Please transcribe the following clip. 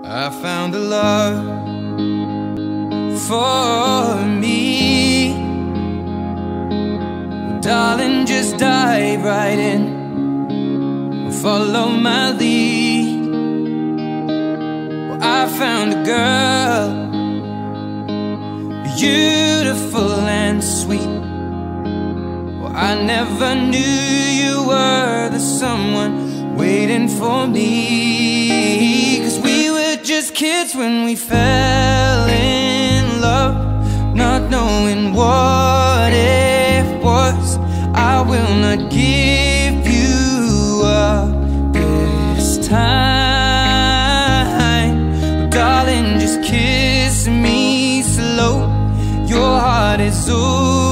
I found a love for me. Well, darling, just dive right in, follow my lead. Well, I found a girl, beautiful and sweet. Well, I never knew you were the someone waiting for me. 'Cause we were just kids when we fell in love, not knowing what it was. I will not give you up this time. But darling, just kiss me slow. Your heart is over.